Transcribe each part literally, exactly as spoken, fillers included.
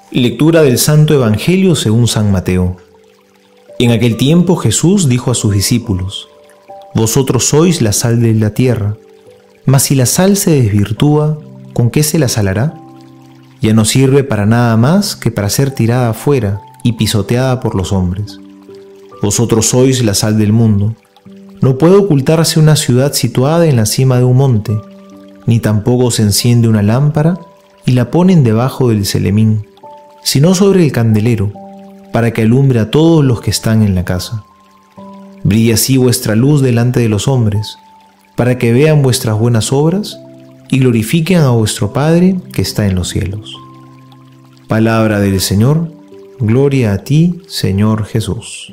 Lectura del Santo Evangelio según San Mateo. En aquel tiempo Jesús dijo a sus discípulos: Vosotros sois la sal de la tierra, mas si la sal se desvirtúa, ¿con qué se la salará? Ya no sirve para nada más que para ser tirada afuera y pisoteada por los hombres. Vosotros sois la sal del mundo. No puede ocultarse una ciudad situada en la cima de un monte, ni tampoco se enciende una lámpara y la ponen debajo del celemín, sino sobre el candelero, para que alumbre a todos los que están en la casa. Brille así vuestra luz delante de los hombres, para que vean vuestras buenas obras y glorifiquen a vuestro Padre que está en los cielos. Palabra del Señor, gloria a ti, Señor Jesús.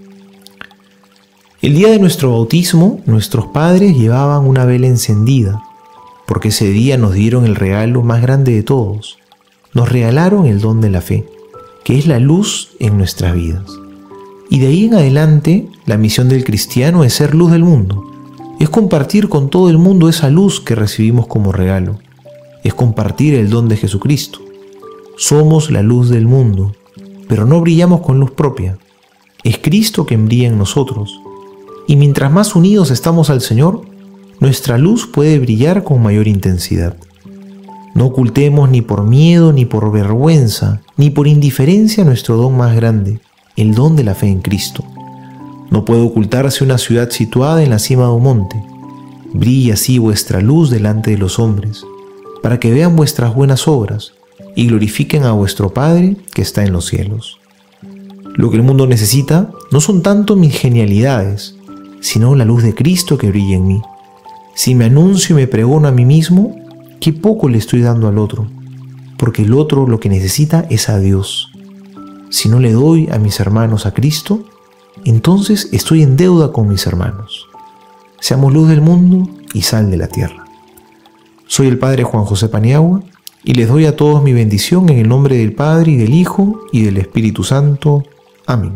El día de nuestro bautismo, nuestros padres llevaban una vela encendida, porque ese día nos dieron el regalo más grande de todos. Nos regalaron el don de la fe, que es la luz en nuestras vidas. Y de ahí en adelante, la misión del cristiano es ser luz del mundo. Es compartir con todo el mundo esa luz que recibimos como regalo. Es compartir el don de Jesucristo. Somos la luz del mundo, pero no brillamos con luz propia. Es Cristo quien brilla en nosotros. Y mientras más unidos estamos al Señor, nuestra luz puede brillar con mayor intensidad. No ocultemos ni por miedo, ni por vergüenza, ni por indiferencia nuestro don más grande, el don de la fe en Cristo. No puede ocultarse una ciudad situada en la cima de un monte. Brille así vuestra luz delante de los hombres, para que vean vuestras buenas obras y glorifiquen a vuestro Padre que está en los cielos. Lo que el mundo necesita no son tanto mis genialidades, sino la luz de Cristo que brilla en mí. Si me anuncio y me pregono a mí mismo, qué poco le estoy dando al otro, porque el otro lo que necesita es a Dios. Si no le doy a mis hermanos a Cristo, entonces estoy en deuda con mis hermanos. Seamos luz del mundo y sal de la tierra. Soy el Padre Juan José Paniagua y les doy a todos mi bendición en el nombre del Padre y del Hijo y del Espíritu Santo. Amén.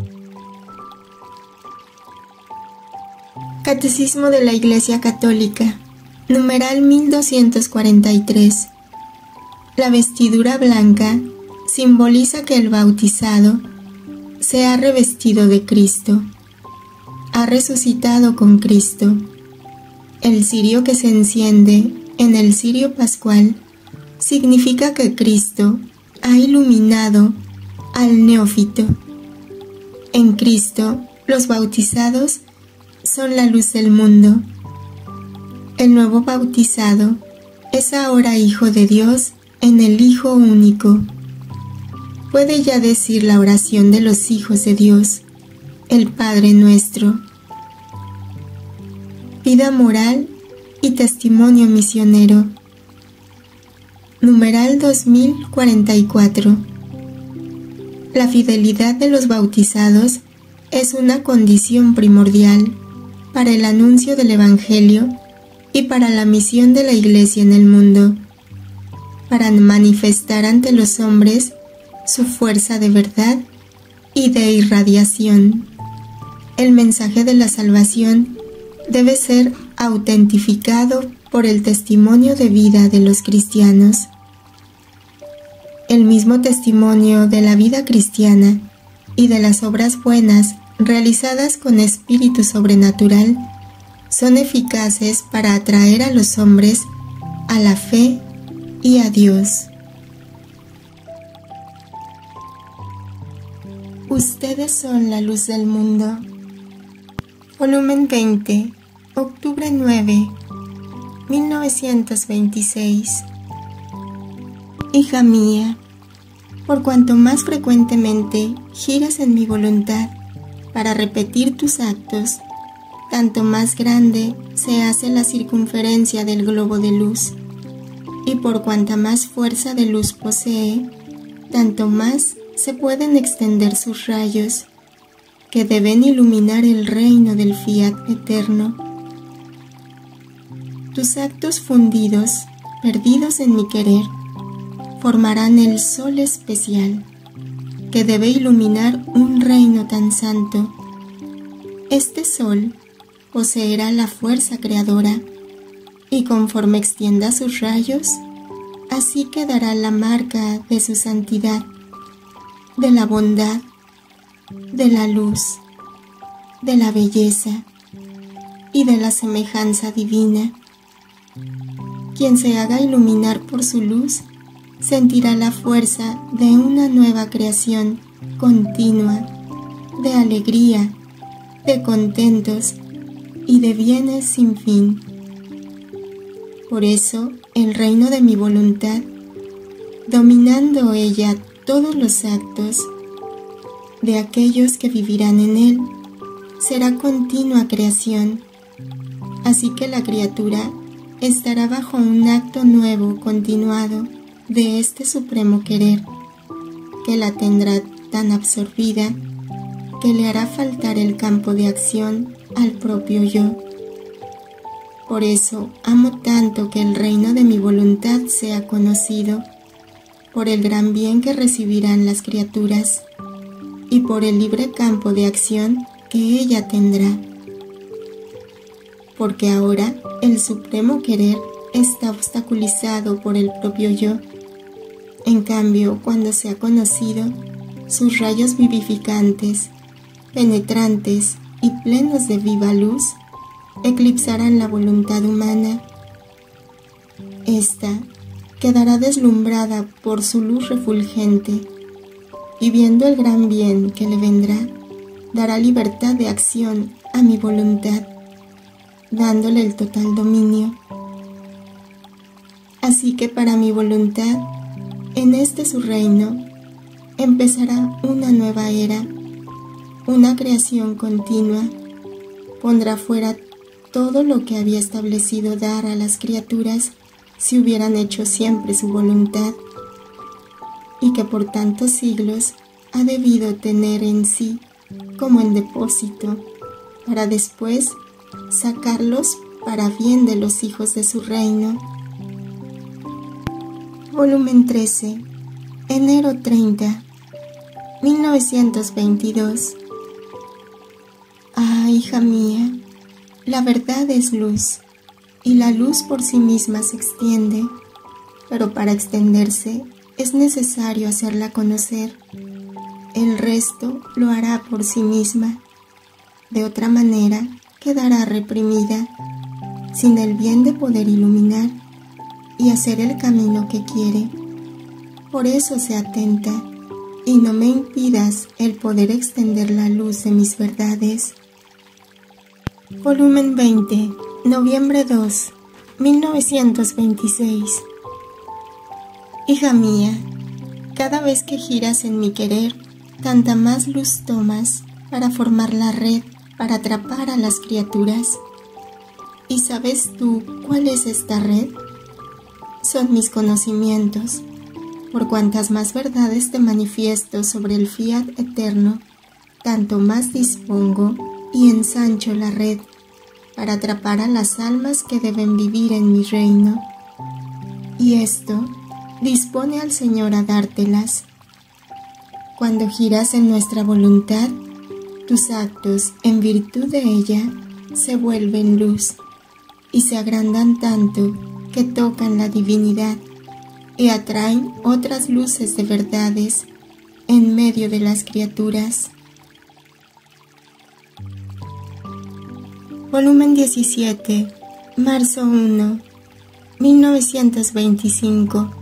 Catecismo de la Iglesia Católica, numeral mil doscientos cuarenta y tres. La vestidura blanca simboliza que el bautizado se ha revestido de Cristo, ha resucitado con Cristo. El cirio que se enciende en el cirio pascual significa que Cristo ha iluminado al neófito. En Cristo, los bautizados son la luz del mundo. El nuevo bautizado es ahora hijo de Dios en el Hijo único. Puede ya decir la oración de los hijos de Dios, el Padre nuestro. Vida moral y testimonio misionero. Numeral dos mil cuarenta y cuatro. La fidelidad de los bautizados es una condición primordial para el anuncio del Evangelio y para la misión de la Iglesia en el mundo, para manifestar ante los hombres su fuerza de verdad y de irradiación. El mensaje de la salvación debe ser autentificado por el testimonio de vida de los cristianos. El mismo testimonio de la vida cristiana y de las obras buenas realizadas con espíritu sobrenatural son eficaces para atraer a los hombres a la fe y a Dios. Ustedes son la luz del mundo. Volumen veinte, octubre nueve, mil novecientos veintiséis. Hija mía, por cuanto más frecuentemente giras en mi voluntad para repetir tus actos, tanto más grande se hace la circunferencia del globo de luz, y por cuanta más fuerza de luz posee, tanto más se pueden extender sus rayos, que deben iluminar el reino del fiat eterno. Tus actos fundidos, perdidos en mi querer, formarán el sol especial, que debe iluminar un reino tan santo. Este sol poseerá la fuerza creadora, y conforme extienda sus rayos, así quedará la marca de su santidad de la bondad, de la luz, de la belleza y de la semejanza divina. Quien se haga iluminar por su luz sentirá la fuerza de una nueva creación continua, de alegría, de contentos y de bienes sin fin. Por eso, el reino de mi voluntad, dominando ella todos los actos de aquellos que vivirán en él, será continua creación, así que la criatura estará bajo un acto nuevo continuado de este supremo querer, que la tendrá tan absorbida que le hará faltar el campo de acción al propio yo. Por eso amo tanto que el reino de mi voluntad sea conocido, por el gran bien que recibirán las criaturas y por el libre campo de acción que ella tendrá. Porque ahora el supremo querer está obstaculizado por el propio yo. En cambio, cuando sea conocido, sus rayos vivificantes, penetrantes y plenos de viva luz, eclipsarán la voluntad humana. Esta quedará deslumbrada por su luz refulgente, y viendo el gran bien que le vendrá, dará libertad de acción a mi voluntad, dándole el total dominio. Así que para mi voluntad, en este su reino, empezará una nueva era, una creación continua. Pondrá fuera todo lo que había establecido dar a las criaturas si hubieran hecho siempre su voluntad, y que por tantos siglos ha debido tener en sí como en depósito, para después sacarlos para bien de los hijos de su reino. Volumen trece, enero treinta, mil novecientos veintidós. Ah, hija mía, la verdad es luz, y la luz por sí misma se extiende, pero para extenderse es necesario hacerla conocer. El resto lo hará por sí misma. De otra manera, quedará reprimida, sin el bien de poder iluminar y hacer el camino que quiere. Por eso sé atenta, y no me impidas el poder extender la luz de mis verdades. Volumen veinte, noviembre dos, mil novecientos veintiséis. Hija mía, cada vez que giras en mi querer, tanta más luz tomas para formar la red para atrapar a las criaturas. ¿Y sabes tú cuál es esta red? Son mis conocimientos, por cuantas más verdades te manifiesto sobre el fiat eterno, tanto más dispongo y ensancho la red para atrapar a las almas que deben vivir en mi reino. Y esto dispone al Señor a dártelas. Cuando giras en nuestra voluntad, tus actos, en virtud de ella, se vuelven luz y se agrandan tanto que tocan la divinidad y atraen otras luces de verdades en medio de las criaturas. Volumen diecisiete, marzo primero, mil novecientos veinticinco.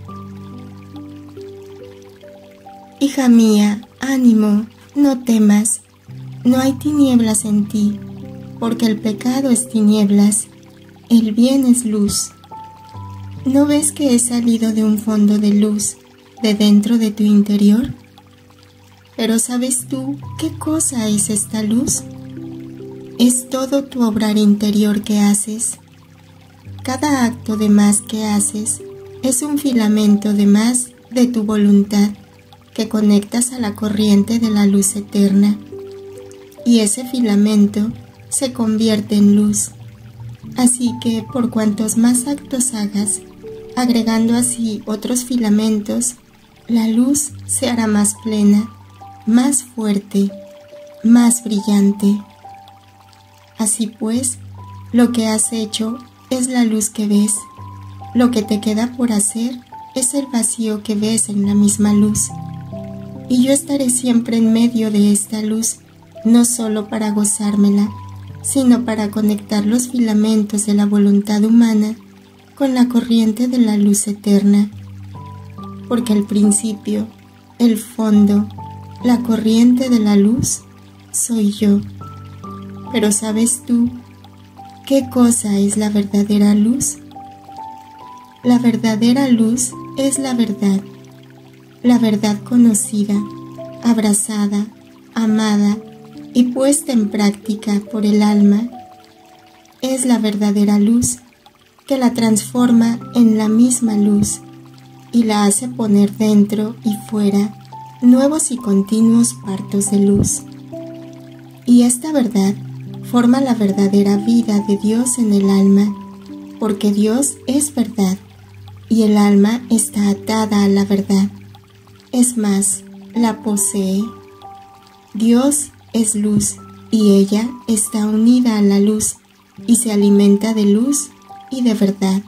Hija mía, ánimo, no temas, no hay tinieblas en ti, porque el pecado es tinieblas, el bien es luz. ¿No ves que he salido de un fondo de luz, de dentro de tu interior? Pero ¿sabes tú qué cosa es esta luz? Es todo tu obrar interior que haces. Cada acto de más que haces es un filamento de más de tu voluntad que conectas a la corriente de la luz eterna, y ese filamento se convierte en luz. Así que por cuantos más actos hagas, agregando así otros filamentos, la luz se hará más plena, más fuerte, más brillante. Así pues, lo que has hecho es la luz que ves. Lo que te queda por hacer es el vacío que ves en la misma luz. y yo estaré siempre en medio de esta luz, no solo para gozármela, sino para conectar los filamentos de la voluntad humana con la corriente de la luz eterna. Porque el principio, el fondo, la corriente de la luz, soy yo. Pero ¿sabes tú qué cosa es la verdadera luz? La verdadera luz es la verdad, la verdad conocida, abrazada, amada y puesta en práctica por el alma. Es la verdadera luz que la transforma en la misma luz y la hace poner dentro y fuera nuevos y continuos partos de luz. Y esta verdad forma la verdadera vida de Dios en el alma, porque Dios es verdad y el alma está atada a la verdad. Es más, la posee. Dios es luz y ella está unida a la luz y se alimenta de luz y de verdad.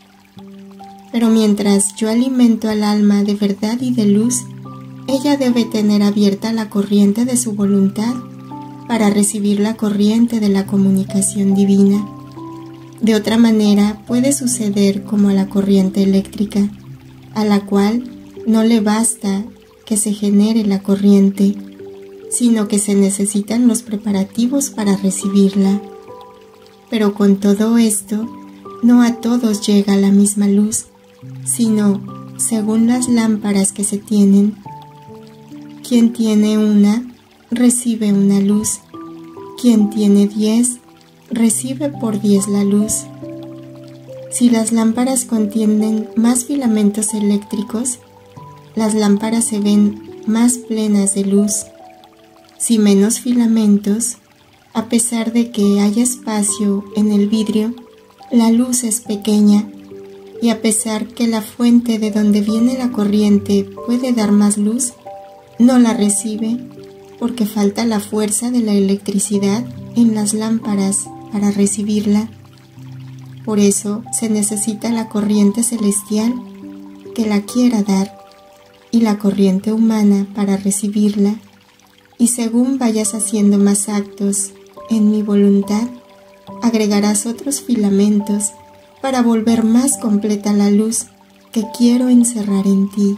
Pero mientras yo alimento al alma de verdad y de luz, ella debe tener abierta la corriente de su voluntad para recibir la corriente de la comunicación divina. De otra manera puede suceder como a la corriente eléctrica, a la cual no le basta que se genere la corriente, sino que se necesitan los preparativos para recibirla. Pero con todo esto, no a todos llega la misma luz, sino según las lámparas que se tienen. Quien tiene una, recibe una luz. Quien tiene diez, recibe por diez la luz. Si las lámparas contienen más filamentos eléctricos, las lámparas se ven más plenas de luz. Si menos filamentos, a pesar de que haya espacio en el vidrio, la luz es pequeña, y a pesar que la fuente de donde viene la corriente puede dar más luz, no la recibe porque falta la fuerza de la electricidad en las lámparas para recibirla. Por eso se necesita la corriente celestial que la quiera dar y la corriente humana para recibirla, y según vayas haciendo más actos en mi voluntad, agregarás otros filamentos para volver más completa la luz que quiero encerrar en ti.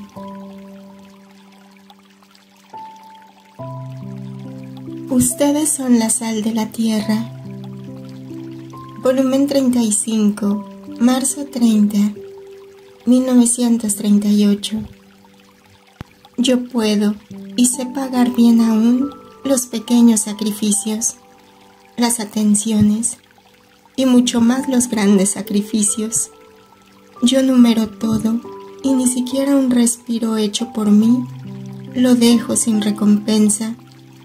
Ustedes son la sal de la tierra. Volumen treinta y cinco, marzo treinta, mil novecientos treinta y ocho. Yo puedo y sé pagar bien aún los pequeños sacrificios, las atenciones y mucho más los grandes sacrificios. Yo numero todo y ni siquiera un respiro hecho por mí lo dejo sin recompensa.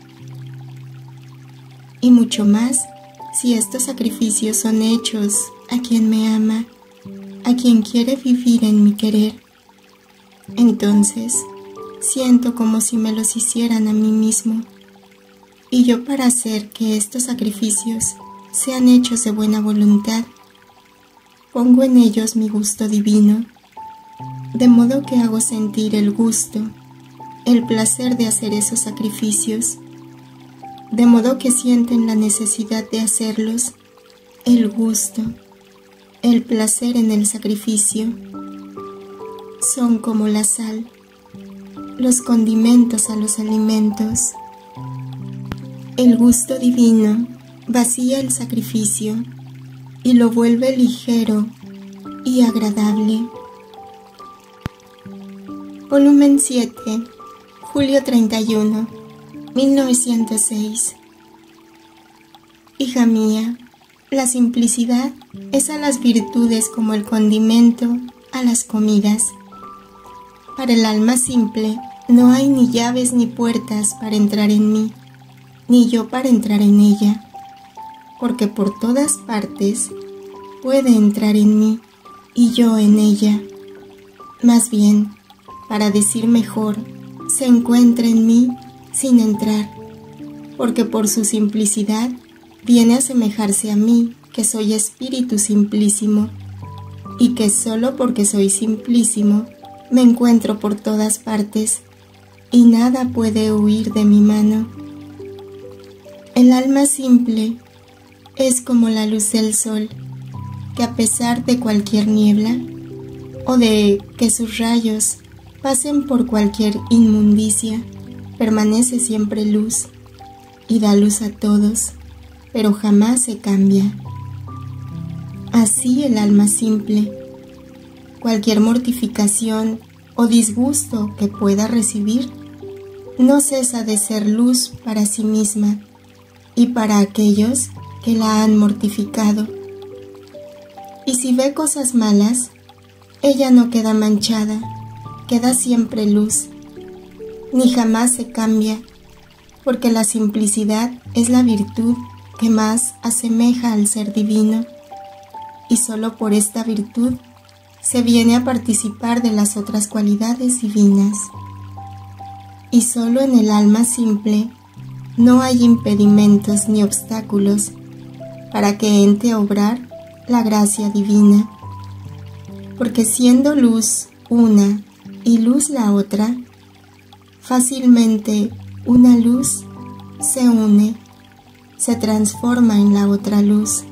Y mucho más si estos sacrificios son hechos a quien me ama, a quien quiere vivir en mi querer. Entonces siento como si me los hicieran a mí mismo, y yo, para hacer que estos sacrificios sean hechos de buena voluntad, pongo en ellos mi gusto divino, de modo que hago sentir el gusto, el placer de hacer esos sacrificios, de modo que sienten la necesidad de hacerlos, el gusto, el placer en el sacrificio. Son como la sal, los condimentos a los alimentos. El gusto divino vacía el sacrificio y lo vuelve ligero y agradable. Volumen siete, julio treinta y uno, mil novecientos seis. Hija mía, la simplicidad es a las virtudes como el condimento a las comidas. Para el alma simple no hay ni llaves ni puertas para entrar en mí, ni yo para entrar en ella, porque por todas partes puede entrar en mí y yo en ella. Más bien, para decir mejor, se encuentra en mí sin entrar, porque por su simplicidad viene a asemejarse a mí, que soy espíritu simplísimo, y que solo porque soy simplísimo me encuentro por todas partes, y nada puede huir de mi mano. El alma simple es como la luz del sol, que a pesar de cualquier niebla, o de que sus rayos pasen por cualquier inmundicia, permanece siempre luz y da luz a todos, pero jamás se cambia. Así el alma simple, cualquier mortificación o disgusto que pueda recibir, no cesa de ser luz para sí misma y para aquellos que la han mortificado. Y si ve cosas malas, ella no queda manchada, queda siempre luz, ni jamás se cambia, porque la simplicidad es la virtud que más asemeja al ser divino, y solo por esta virtud se viene a participar de las otras cualidades divinas. Y solo en el alma simple no hay impedimentos ni obstáculos para que entre a obrar la gracia divina, porque siendo luz una y luz la otra, fácilmente una luz se une, se transforma en la otra luz,